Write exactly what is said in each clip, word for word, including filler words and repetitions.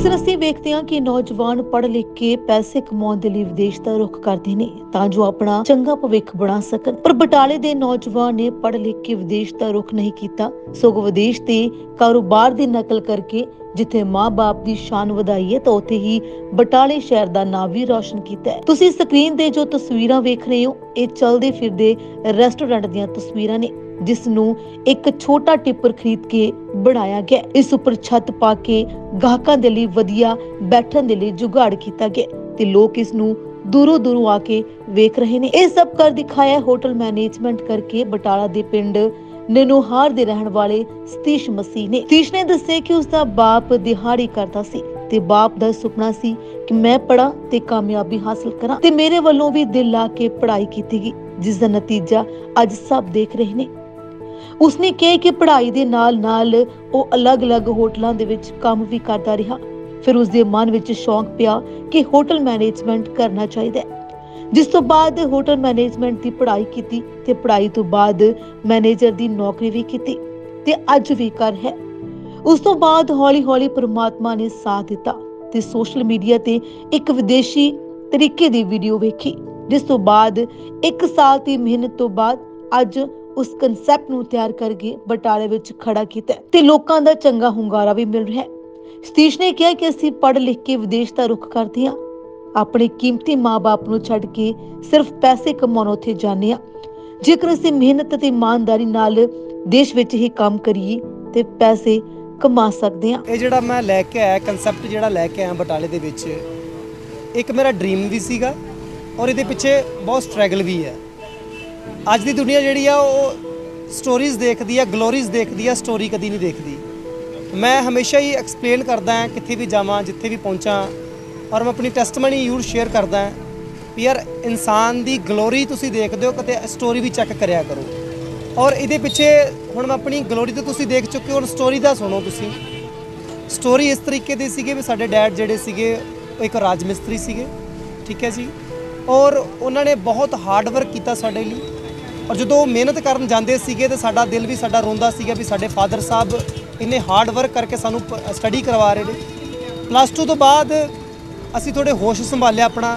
अक्सर ਅਸੀਂ ਵੇਖਦੇ ਹਾਂ ਕਿ ਨੌਜਵਾਨ ਪੜ੍ਹ ਲਿਖ ਕੇ ਪੈਸੇ ਕਮਾਉਣ ਦੇ ਲਈ ਵਿਦੇਸ਼ ਦਾ ਰੁਖ ਕਰਦੇ ਨੇ ਤਾਂ ਜੋ ਆਪਣਾ ਚੰਗਾ ਭਵਿੱਖ ਬਣਾ ਸਕਣ। ਪਰ ਬਟਾਲੇ ਦੇ ਨੌਜਵਾਨ ਨੇ ਪੜ੍ਹ ਲਿਖ ਕੇ ਵਿਦੇਸ਼ ਦਾ ਰੁਖ ਨਹੀਂ ਕੀਤਾ, ਸਗੋਂ ਵਿਦੇਸ਼ ਦੇ ਕਾਰੋਬਾਰ ਦੀ ਨਕਲ ਕਰਕੇ ਜਿੱਥੇ ਮਾਂ-ਬਾਪ ਦੀ ਸ਼ਾਨ ਵਧਾਈ ਹੈ ਤਾਂ ਉੱਥੇ ਹੀ ਬਟਾਲੇ ਸ਼ਹਿਰ ਦਾ ਨਾਮ ਵੀ ਰੌਸ਼ਨ ਕੀਤਾ ਹੈ। ਤੁਸੀਂ ਸਕਰੀਨ ਤੇ ਜੋ ਤਸਵੀਰਾਂ ਵੇਖ ਰਹੇ ਹੋ ਇਹ ਚਲਦੇ ਫਿਰਦੇ ਰੈਸਟੋਰੈਂਟ ਦੀਆਂ ਤਸਵੀਰਾਂ ਨੇ ਜਿਸ ਨੂੰ ਇੱਕ ਛੋਟਾ ਟਿੱਪਰ ਖਰੀਦ ਕੇ ਬਣਾਇਆ ਗਿਆ। ਇਸ ਉੱਪਰ ਛੱਤ ਪਾ ਕੇ ਗਾਹਕਾਂ ਦੇ ਲਈ ਵਧੀਆ ਬੈਠਣ ਦੇ ਲਈ ਜੁਗਾੜ ਕੀਤਾ ਗਿਆ ਤੇ ਲੋਕ ਇਸ ਨੂੰ ਦੂਰੋਂ ਦੂਰੋਂ ਆ ਕੇ ਵੇਖ ਰਹੇ ਨੇ। ਇਹ ਸਭ ਕਰ ਦਿਖਾਇਆ ਹੋਟਲ ਮੈਨੇਜਮੈਂਟ ਕਰਕੇ ਬਟਾਲਾ ਦੇ ਪਿੰਡ ਨਨੋਹਾਰ ਦੇ ਰਹਿਣ ਵਾਲੇ ਸਤੀਸ਼ ਮਸੀਹ ਨੇ। ਸਤੀਸ਼ ਨੇ ਦੱਸਿਆ ਕਿ ਉਸ ਦਾ ਬਾਪ ਦਿਹਾੜੀ ਕਰਦਾ ਸੀ ਤੇ ਬਾਪ ਦਾ ਸੁਪਨਾ ਸੀ ਕਿ ਮੈਂ ਪੜਾਂ ਤੇ ਕਾਮਯਾਬੀ ਹਾਸਲ ਕਰਾਂ ਤੇ ਮੇਰੇ ਵੱਲੋਂ ਵੀ ਦਿਲ ਲਾ ਕੇ ਪੜ੍ਹਾਈ ਕੀਤੀ ਗਈ, ਜਿਸ ਦਾ ਨਤੀਜਾ ਅੱਜ ਸਭ ਦੇਖ ਰਹੇ ਨੇ। ਉਸਨੇ ਕਿਹਾ ਕਿ ਪੜ੍ਹਾਈ ਦੇ ਨਾਲ ਨਾਲ ਉਹ ਅਲੱਗ-ਅਲੱਗ ਹੋਟਲਾਂ ਦੇ ਵਿੱਚ ਕੰਮ ਵੀ ਕਰਦਾ ਰਿਹਾ। ਫਿਰ ਉਸਦੇ ਮਨ ਵਿੱਚ ਸ਼ੌਂਕ ਪਿਆ ਕਿ ਹੋਟਲ ਮੈਨੇਜਮੈਂਟ ਕਰਨਾ ਚਾਹੀਦਾ ਹੈ, ਜਿਸ ਤੋਂ ਬਾਅਦ ਹੋਟਲ ਮੈਨੇਜਮੈਂਟ ਦੀ ਪੜ੍ਹਾਈ ਕੀਤੀ ਤੇ ਪੜ੍ਹਾਈ ਤੋਂ ਬਾਅਦ ਮੈਨੇਜਰ ਦੀ ਨੌਕਰੀ ਵੀ ਕੀਤੀ ਤੇ ਅੱਜ ਵੀ ਕਰ ਹੈ। ਉਸ ਤੋਂ ਬਾਅਦ ਹੌਲੀ-ਹੌਲੀ ਪਰਮਾਤਮਾ ਨੇ ਸਾਥ ਦਿੱਤਾ ਤੇ ਸੋਸ਼ਲ ਮੀਡੀਆ ਤੇ ਇੱਕ ਵਿਦੇਸ਼ੀ ਤਰੀਕੇ ਦੀ ਵੀਡੀਓ ਵੇਖੀ, ਜਿਸ ਤੋਂ ਬਾਅਦ ਇੱਕ ਸਾਲ ਦੀ ਮਿਹਨਤ ਤੋਂ ਬਾਅਦ ਅੱਜ ਉਸ ਕਨਸੈਪਟ ਨੂੰ ਤਿਆਰ ਕਰਕੇ ਬਟਾਲੇ ਵਿੱਚ ਖੜਾ ਕੀਤਾ ਤੇ ਲੋਕਾਂ ਦਾ ਚੰਗਾ ਹੁੰਗਾਰਾ ਵੀ ਮਿਲ ਰਿਹਾ ਹੈ। ਸਤੀਸ਼ ਨੇ ਕਿਹਾ ਕਿ ਅਸੀਂ ਪੜ੍ਹ ਲਿਖ ਕੇ ਵਿਦੇਸ਼ ਦਾ ਰੁਖ ਕਰਦੇ ਹਾਂ, ਆਪਣੇ ਕੀਮਤੀ ਮਾਂ-ਬਾਪ ਨੂੰ ਛੱਡ ਕੇ ਸਿਰਫ ਪੈਸੇ ਕਮਾਉਣ ਉੱਥੇ ਜਾਂਦੇ ਹਾਂ। ਜੇਕਰ ਅਸੀਂ ਮਿਹਨਤ ਤੇ ਇਮਾਨਦਾਰੀ ਨਾਲ ਦੇਸ਼ ਵਿੱਚ ਹੀ ਕੰਮ ਕਰੀਏ ਤੇ ਪੈਸੇ ਕਮਾ ਸਕਦੇ ਹਾਂ। ਇਹ ਜਿਹੜਾ ਮੈਂ ਲੈ ਕੇ ਆਇਆ ਕਨਸੈਪਟ ਜਿਹੜਾ ਲੈ ਕੇ ਆਇਆ ਬਟਾਲੇ ਦੇ ਵਿੱਚ, ਇੱਕ ਮੇਰਾ ਡ੍ਰੀਮ ਵੀ ਸੀਗਾ ਔਰ ਇਹਦੇ ਪਿੱਛੇ ਬਹੁਤ ਸਟਰਗਲ ਵੀ ਹੈ। ਅੱਜ ਦੀ ਦੁਨੀਆ ਜਿਹੜੀ ਆ ਉਹ ਸਟੋਰੀਜ਼ ਦੇਖਦੀ ਆ, ਗਲੋਰੀਜ਼ ਦੇਖਦੀ ਆ, ਸਟੋਰੀ ਕਦੀ ਨਹੀਂ ਦੇਖਦੀ। ਮੈਂ ਹਮੇਸ਼ਾ ਹੀ ਐਕਸਪਲੇਨ ਕਰਦਾ ਹਾਂ ਕਿੱਥੇ ਵੀ ਜਾਵਾਂ, ਜਿੱਥੇ ਵੀ ਪਹੁੰਚਾਂ, ਔਰ ਮੈਂ ਆਪਣੀ ਟੈਸਟਮਨੀ ਯੂਰ ਸ਼ੇਅਰ ਕਰਦਾ ਹਾਂ ਵੀ ਯਾਰ ਇਨਸਾਨ ਦੀ ਗਲੋਰੀ ਤੁਸੀਂ ਦੇਖਦੇ ਹੋ, ਕਦੇ ਸਟੋਰੀ ਵੀ ਚੈੱਕ ਕਰਿਆ ਕਰੋ। ਔਰ ਇਹਦੇ ਪਿੱਛੇ ਹੁਣ ਮੈਂ ਆਪਣੀ ਗਲੋਰੀ ਤਾਂ ਤੁਸੀਂ ਦੇਖ ਚੁੱਕੇ ਹੋ, ਹੁਣ ਸਟੋਰੀ ਦਾ ਸੁਣੋ ਤੁਸੀਂ। ਸਟੋਰੀ ਇਸ ਤਰੀਕੇ ਦੀ ਸੀਗੇ ਵੀ ਸਾਡੇ ਡੈਡ ਜਿਹੜੇ ਸੀਗੇ ਉਹ ਇੱਕ ਰਾਜ ਮਿਸਤਰੀ ਸੀਗੇ, ਠੀਕ ਹੈ ਜੀ, ਔਰ ਉਹਨਾਂ ਨੇ ਬਹੁਤ ਹਾਰਡ ਵਰਕ ਕੀਤਾ ਸਾਡੇ ਲਈ। ਔਰ ਜਦੋਂ ਉਹ ਮਿਹਨਤ ਕਰਨ ਜਾਂਦੇ ਸੀਗੇ ਤਾਂ ਸਾਡਾ ਦਿਲ ਵੀ ਸਾਡਾ ਰੋਂਦਾ ਸੀਗਾ ਵੀ ਸਾਡੇ ਫਾਦਰ ਸਾਹਿਬ ਇੰਨੇ ਹਾਰਡ ਵਰਕ ਕਰਕੇ ਸਾਨੂੰ ਸਟੱਡੀ ਕਰਵਾ ਰਹੇ ਨੇ। ਪਲੱਸ ਟੂ ਤੋਂ ਬਾਅਦ ਅਸੀਂ ਥੋੜ੍ਹੇ ਹੋਸ਼ ਸੰਭਾਲਿਆ ਆਪਣਾ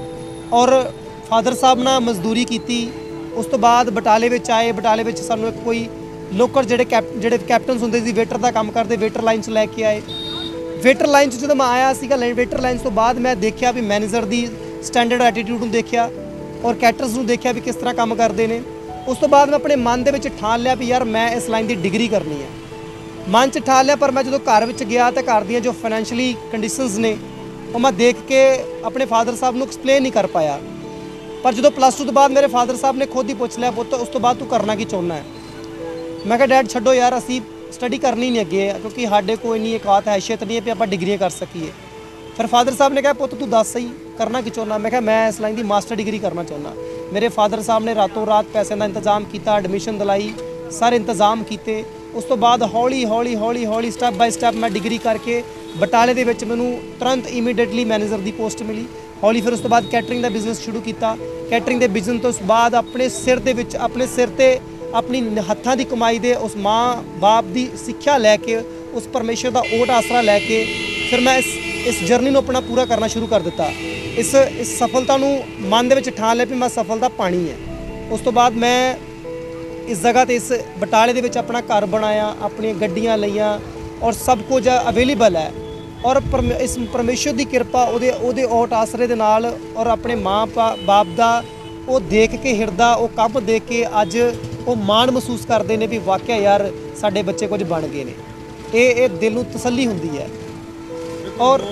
ਔਰ ਫਾਦਰ ਸਾਹਿਬ ਨਾਲ ਮਜ਼ਦੂਰੀ ਕੀਤੀ। ਉਸ ਤੋਂ ਬਾਅਦ ਬਟਾਲੇ ਵਿੱਚ ਆਏ। ਬਟਾਲੇ ਵਿੱਚ ਸਾਨੂੰ ਇੱਕ ਕੋਈ ਲੋਕਲ ਜਿਹੜੇ ਕੈਪ ਜਿਹੜੇ ਕੈਪਟਨਸ ਹੁੰਦੇ ਸੀ ਵੇਟਰ ਦਾ ਕੰਮ ਕਰਦੇ, ਵੇਟਰ ਲਾਈਨ 'ਚ ਲੈ ਕੇ ਆਏ। ਵੇਟਰ ਲਾਈਨ 'ਚ ਜਦੋਂ ਮੈਂ ਆਇਆ ਸੀਗਾ, ਵੇਟਰ ਲਾਈਨ ਤੋਂ ਬਾਅਦ ਮੈਂ ਦੇਖਿਆ ਵੀ ਮੈਨੇਜਰ ਦੀ ਸਟੈਂਡਰਡ ਐਟੀਟਿਊਡ ਨੂੰ ਦੇਖਿਆ ਔਰ ਕੈਟਰਸ ਨੂੰ ਦੇਖਿਆ ਵੀ ਕਿਸ ਤਰ੍ਹਾਂ ਕੰਮ ਕਰਦੇ ਨੇ। ਉਸ ਤੋਂ ਬਾਅਦ ਮੈਂ ਆਪਣੇ ਮਨ ਦੇ ਵਿੱਚ ਠਾਣ ਲਿਆ ਵੀ ਯਾਰ ਮੈਂ ਇਸ ਲਾਈਨ ਦੀ ਡਿਗਰੀ ਕਰਨੀ ਹੈ, ਮਨ 'ਚ ਠਾਣ ਲਿਆ। ਪਰ ਮੈਂ ਜਦੋਂ ਘਰ ਵਿੱਚ ਗਿਆ ਤਾਂ ਘਰ ਦੀਆਂ ਜੋ ਫਾਈਨੈਂਸ਼ੀਅਲੀ ਕੰਡੀਸ਼ਨਸ ਨੇ ਉਹ ਮੈਂ ਦੇਖ ਕੇ ਆਪਣੇ ਫਾਦਰ ਸਾਹਿਬ ਨੂੰ ਐਕਸਪਲੇਨ ਨਹੀਂ ਕਰ ਪਾਇਆ। ਪਰ ਜਦੋਂ ਪਲੱਸ ਟੂ ਤੋਂ ਬਾਅਦ ਮੇਰੇ ਫਾਦਰ ਸਾਹਿਬ ਨੇ ਖੁਦ ਹੀ ਪੁੱਛ ਲਿਆ, ਪੁੱਤ ਉਸ ਤੋਂ ਬਾਅਦ ਤੂੰ ਕਰਨਾ ਕੀ ਚਾਹੁੰਦਾ ਹੈ? ਮੈਂ ਕਿਹਾ ਡੈਡ ਛੱਡੋ ਯਾਰ, ਅਸੀਂ ਸਟੱਡੀ ਕਰਨੀ ਨਹੀਂ ਅੱਗੇ, ਕਿਉਂਕਿ ਸਾਡੇ ਕੋਈ ਨਹੀਂ ਔਕਾਤ ਹੈਸੀਅਤ ਨਹੀਂ ਹੈ ਵੀ ਆਪਾਂ ਡਿਗਰੀਆਂ ਕਰ ਸਕੀਏ। ਫਿਰ ਫਾਦਰ ਸਾਹਿਬ ਨੇ ਕਿਹਾ ਪੁੱਤ ਤੂੰ ਦੱਸ ਸਹੀ ਕਰਨਾ ਕੀ ਚਾਹੁੰਦਾ? ਮੈਂ ਕਿਹਾ ਮੈਂ ਇਸ ਲਾਈਨ ਦੀ ਮਾਸਟਰ ਡਿਗਰੀ ਕਰਨਾ ਚਾਹੁੰਦਾ। ਮੇਰੇ ਫਾਦਰ ਸਾਹਿਬ ਨੇ ਰਾਤੋਂ ਰਾਤ ਪੈਸਿਆਂ ਦਾ ਇੰਤਜ਼ਾਮ ਕੀਤਾ, ਐਡਮਿਸ਼ਨ ਦਿਲਾਈ, ਸਾਰੇ ਇੰਤਜ਼ਾਮ ਕੀਤੇ। ਉਸ ਤੋਂ ਬਾਅਦ ਹੌਲੀ ਹੌਲੀ ਹੌਲੀ ਹੌਲੀ ਸਟੈਪ ਬਾਈ ਸਟੈਪ ਮੈਂ ਡਿਗਰੀ ਕਰਕੇ ਬਟਾਲੇ ਦੇ ਵਿੱਚ ਮੈਨੂੰ ਤੁਰੰਤ ਇਮੀਡੀਏਟਲੀ ਮੈਨੇਜਰ ਦੀ ਪੋਸਟ ਮਿਲੀ। ਹੌਲੀ ਫਿਰ ਉਸ ਤੋਂ ਬਾਅਦ ਕੈਟਰਿੰਗ ਦਾ ਬਿਜ਼ਨਸ ਸ਼ੁਰੂ ਕੀਤਾ। ਕੈਟਰਿੰਗ ਦੇ ਬਿਜ਼ਨਸ ਤੋਂ ਬਾਅਦ ਆਪਣੇ ਸਿਰ ਦੇ ਵਿੱਚ ਆਪਣੇ ਸਿਰ 'ਤੇ ਆਪਣੀ ਹੱਥਾਂ ਦੀ ਕਮਾਈ ਦੇ ਉਸ ਮਾਂ ਬਾਪ ਦੀ ਸਿੱਖਿਆ ਲੈ ਕੇ, ਉਸ ਪਰਮੇਸ਼ਰ ਦਾ ਓਟ ਆਸਰਾ ਲੈ ਕੇ ਫਿਰ ਮੈਂ ਇਸ ਇਸ ਜਰਨੀ ਨੂੰ ਆਪਣਾ ਪੂਰਾ ਕਰਨਾ ਸ਼ੁਰੂ ਕਰ ਦਿੱਤਾ। ਇਸ ਇਸ ਸਫਲਤਾ ਨੂੰ ਮਨ ਦੇ ਵਿੱਚ ਠਾਣ ਲਿਆ ਵੀ ਮੈਂ ਸਫਲਤਾ ਪਾਣੀ ਹੈ। ਉਸ ਤੋਂ ਬਾਅਦ ਮੈਂ ਇਸ ਜਗ੍ਹਾ 'ਤੇ ਇਸ ਬਟਾਲੇ ਦੇ ਵਿੱਚ ਆਪਣਾ ਘਰ ਬਣਾਇਆ, ਆਪਣੀਆਂ ਗੱਡੀਆਂ ਲਈਆਂ ਔਰ ਸਭ ਕੁਝ ਅਵੇਲੇਬਲ ਹੈ। ਔਰ ਇਸ ਪਰਮੇਸ਼ਰ ਦੀ ਕਿਰਪਾ ਉਹਦੇ ਉਹਦੇ ਓਟ ਆਸਰੇ ਦੇ ਨਾਲ ਔਰ ਆਪਣੇ ਮਾਂ ਬਾਪ ਦਾ ਉਹ ਦੇਖ ਕੇ ਹਿਰਦਾ ਉਹ ਕੰਮ ਦੇਖ ਕੇ ਅੱਜ ਉਹ ਮਾਣ ਮਹਿਸੂਸ ਕਰਦੇ ਨੇ ਵੀ ਵਾਕਿਆ ਯਾਰ ਸਾਡੇ ਬੱਚੇ ਕੁਝ ਬਣ ਗਏ ਨੇ। ਇਹ ਇਹ ਦਿਲ ਨੂੰ ਤਸੱਲੀ ਹੁੰਦੀ ਹੈ। ਔਰ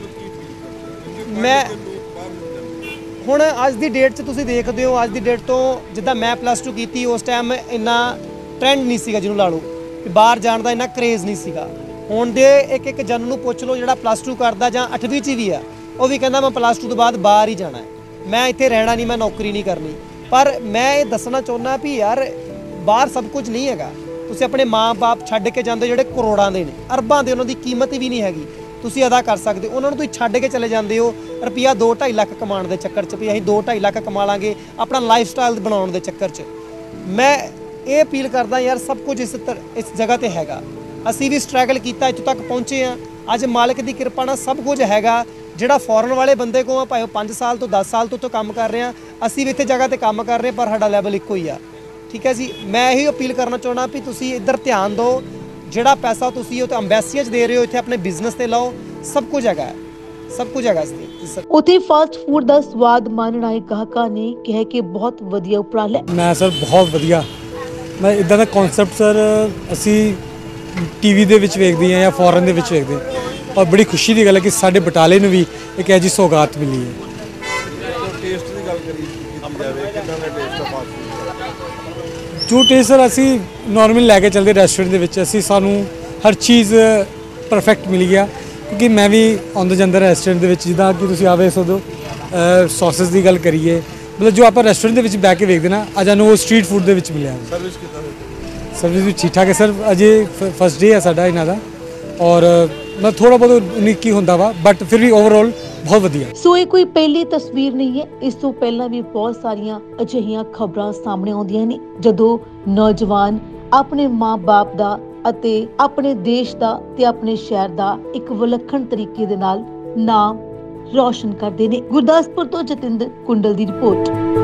ਮੈਂ ਹੁਣ ਅੱਜ ਦੀ ਡੇਟ 'ਚ ਤੁਸੀਂ ਦੇਖਦੇ ਹੋ, ਅੱਜ ਦੀ ਡੇਟ ਤੋਂ ਜਿੱਦਾਂ ਮੈਂ ਪਲੱਸ ਟੂ ਕੀਤੀ ਉਸ ਟਾਈਮ ਇੰਨਾ ਟ੍ਰੈਂਡ ਨਹੀਂ ਸੀਗਾ, ਜਿਹਨੂੰ ਲਾ ਲਓ ਵੀ ਬਾਹਰ ਜਾਣ ਦਾ ਇੰਨਾ ਕਰੇਜ਼ ਨਹੀਂ ਸੀਗਾ। ਹੁਣ ਦੇ ਇੱਕ ਇੱਕ ਜਨ ਨੂੰ ਪੁੱਛ ਲਓ ਜਿਹੜਾ ਪਲੱਸ ਟੂ ਕਰਦਾ ਜਾਂ ਅੱਠਵੀਂ 'ਚ ਵੀ ਆ, ਉਹ ਵੀ ਕਹਿੰਦਾ ਮੈਂ ਪਲੱਸ ਟੂ ਤੋਂ ਬਾਅਦ ਬਾਹਰ ਹੀ ਜਾਣਾ ਹੈ, ਮੈਂ ਇੱਥੇ ਰਹਿਣਾ ਨਹੀਂ, ਮੈਂ ਨੌਕਰੀ ਨਹੀਂ ਕਰਨੀ। ਪਰ ਮੈਂ ਇਹ ਦੱਸਣਾ ਚਾਹੁੰਦਾ ਵੀ ਯਾਰ ਬਾਹਰ ਸਭ ਕੁਝ ਨਹੀਂ ਹੈਗਾ। ਤੁਸੀਂ ਆਪਣੇ ਮਾਂ ਬਾਪ ਛੱਡ ਕੇ ਜਾਂਦੇ ਜਿਹੜੇ ਕਰੋੜਾਂ ਦੇ ਨੇ, ਅਰਬਾਂ ਦੇ, ਉਹਨਾਂ ਦੀ ਕੀਮਤ ਵੀ ਨਹੀਂ ਹੈਗੀ, ਤੁਸੀਂ ਅਦਾ ਕਰ ਸਕਦੇ ਹੋ। ਉਹਨਾਂ ਨੂੰ ਤੁਸੀਂ ਛੱਡ ਕੇ ਚਲੇ ਜਾਂਦੇ ਹੋ ਰੁਪਈਆ ਦੋ ਢਾਈ ਲੱਖ ਕਮਾਉਣ ਦੇ ਚੱਕਰ 'ਚ ਵੀ ਅਸੀਂ ਦੋ ਢਾਈ ਲੱਖ ਕਮਾ ਲਾਂਗੇ ਆਪਣਾ ਲਾਈਫ ਸਟਾਈਲ ਬਣਾਉਣ ਦੇ ਚੱਕਰ 'ਚ। ਮੈਂ ਇਹ ਅਪੀਲ ਕਰਦਾ ਯਾਰ ਸਭ ਕੁਝ ਇਸ ਇਸ ਜਗ੍ਹਾ 'ਤੇ ਹੈਗਾ। ਅਸੀਂ ਵੀ ਸਟਰਗਲ ਕੀਤਾ, ਇੱਥੋਂ ਤੱਕ ਪਹੁੰਚੇ ਹਾਂ। ਅੱਜ ਮਾਲਕ ਦੀ ਕਿਰਪਾ ਨਾਲ ਸਭ ਕੁਝ ਹੈਗਾ। ਜਿਹੜਾ ਫੋਰਨ ਵਾਲੇ ਬੰਦੇ ਕੋ ਆ ਭਾਵੇਂ ਪੰਜ ਸਾਲ ਤੋਂ ਦਸ ਸਾਲ ਤੋਂ ਤੋਂ ਕੰਮ ਕਰ ਰਹੇ ਆ, ਅਸੀਂ ਵੀ ਇੱਥੇ ਜਗ੍ਹਾ ਤੇ ਕੰਮ ਕਰ ਰਹੇ ਪਰ ਸਾਡਾ ਲੈਵਲ ਇੱਕੋ ਹੀ ਆ। ਠੀਕ ਹੈ ਜੀ, ਮੈਂ ਇਹੀ ਅਪੀਲ ਕਰਨਾ ਚਾਹੁੰਦਾ ਵੀ ਤੁਸੀਂ ਇੱਧਰ ਧਿਆਨ ਦਿਓ। ਜਿਹੜਾ ਪੈਸਾ ਤੁਸੀਂ ਉਹ ਤਾਂ ਅੰਬੈਸੀਆਂ 'ਚ ਦੇ ਰਹੇ ਹੋ, ਇੱਥੇ ਆਪਣੇ ਬਿਜ਼ਨਸ ਤੇ ਲਾਓ। ਸਭ ਕੁਝ ਹੈਗਾ, ਸਭ ਕੁਝ ਹੈਗਾ ਇਸ ਤੇ। ਉੱਥੇ ਫਾਸਟ ਫੂਡ ਦਾ ਸਵਾਦ ਮਾਣਨ ਆਏ ਗਾਹਕਾਂ ਨੇ ਕਿਹਾ ਕਿ ਬਹੁਤ ਵਧੀਆ ਉਪਰਾਲਾ ਹੈ। ਮੈਂ ਸਰ ਬਹੁਤ ਵਧੀਆ, ਮੈਂ ਇਦਾਂ ਦਾ ਕਨਸੈਪਟ ਸਰ ਅਸੀਂ ਟੀਵੀ ਦੇ ਵਿੱਚ ਵੇਖਦੇ ਹਾਂ ਜਾਂ ਫੋਰਨ ਦੇ ਵਿੱਚ ਵੇਖਦੇ ਹਾਂ, ਔਰ ਬੜੀ ਖੁਸ਼ੀ ਦੀ ਗੱਲ ਹੈ ਕਿ ਸਾਡੇ ਬਟਾਲੇ ਨੂੰ ਵੀ ਇੱਕ ਇਹੋ ਜਿਹੀ ਸੌਗਾਤ ਮਿਲੀ ਹੈ। ਟੇਸਟ ਦੀ ਗੱਲ ਕਰੀ ਕੀਤੀ ਜਾਵੇ, ਕਿੰਨਾ ਦਾ ਟੇਸਟ ਆ ਫਾਸਟ ਫੂਡ? ਜੋ ਟੇਸਟ ਸਰ ਅਸੀਂ ਨਾਰਮਲ ਲੈ ਕੇ ਚੱਲਦੇ ਰੈਸਟੋਰੈਂਟ ਦੇ ਵਿੱਚ, ਅਸੀਂ ਸਾਨੂੰ ਹਰ ਚੀਜ਼ ਪਰਫੈਕਟ ਮਿਲ ਗਿਆ। ਕਿਉਂਕਿ ਮੈਂ ਵੀ ਆਉਂਦਾ ਜਾਂਦਾ ਰੈਸਟੋਰੈਂਟ ਦੇ ਵਿੱਚ, ਜਿੱਦਾਂ ਕਿ ਤੁਸੀਂ ਆਵੇ ਸੋ ਸੌਸਸ ਦੀ ਗੱਲ ਕਰੀਏ, ਮਤਲਬ ਜੋ ਆਪਾਂ ਰੈਸਟੋਰੈਂਟ ਦੇ ਵਿੱਚ ਬਹਿ ਕੇ ਵੇਖਦੇ ਨਾ, ਅੱਜ ਸਾਨੂੰ ਉਹ ਸਟਰੀਟ ਫੂਡ ਦੇ ਵਿੱਚ ਮਿਲਿਆ। ਸਰਵਿਸ ਕਿੱਦਾਂ ਦੀ? ਸਰਵਿਸ ਵੀ ਠੀਕ ਠਾਕ ਹੈ ਸਰ। ਅਜੇ ਫਸਟ ਡੇ ਹੈ ਸਾਡਾ ਇਹਨਾਂ ਦਾ, ਔਰ ਮੈਂ ਥੋੜਾ ਬਹੁਤ ਉਨੀਕ ਹੀ ਹੁੰਦਾ ਵਾ, ਬਟ ਫਿਰ ਵੀ ਓਵਰਆਲ ਬਹੁਤ ਵਧੀਆ। ਸੋ ਇਹ ਕੋਈ ਪਹਿਲੀ ਤਸਵੀਰ ਨਹੀਂ ਹੈ, ਇਸ ਤੋਂ ਪਹਿਲਾਂ ਵੀ ਬਹੁਤ ਸਾਰੀਆਂ ਅਜਿਹੀਆਂ ਖਬਰਾਂ ਸਾਹਮਣੇ ਆਉਂਦੀਆਂ ਨੇ ਜਦੋਂ ਨੌਜਵਾਨ ਆਪਣੇ ਮਾਂ-ਬਾਪ ਦਾ ਅਤੇ ਆਪਣੇ ਦੇਸ਼ ਦਾ ਤੇ ਆਪਣੇ ਸ਼ਹਿਰ ਦਾ ਇੱਕ ਵਿਲੱਖਣ ਤਰੀਕੇ ਦੇ ਨਾਲ ਨਾਮ ਰੌਸ਼ਨ ਕਰਦੇ ਨੇ। ਗੁਰਦਾਸਪੁਰ ਤੋਂ ਜਤਿੰਦਰ ਕੁੰਡਲ ਦੀ ਰਿਪੋਰਟ।